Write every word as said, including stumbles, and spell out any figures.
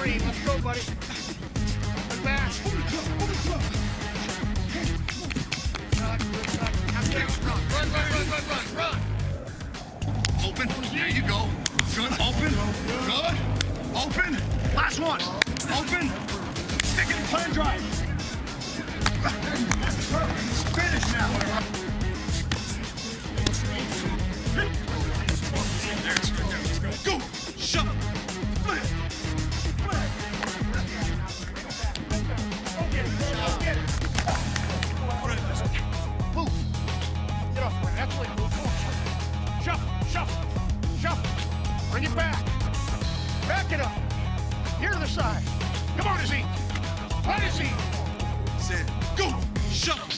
three. Let's go, buddy. Good back. Run, run, run, run, run, run. Open. There you go. Good. Open. Good. Open. Last one. Open. Stick it in plan drive. Finish now. Go. Shut up. Flip. Flip. Get it. Get it. Move. Get off. That's like move. Come on. Shuffle. Shuffle. Shuffle. Bring it back. Back it up. Here to the side. Come on, Azeem. Run, Azeem. Sit. Go. Shut up.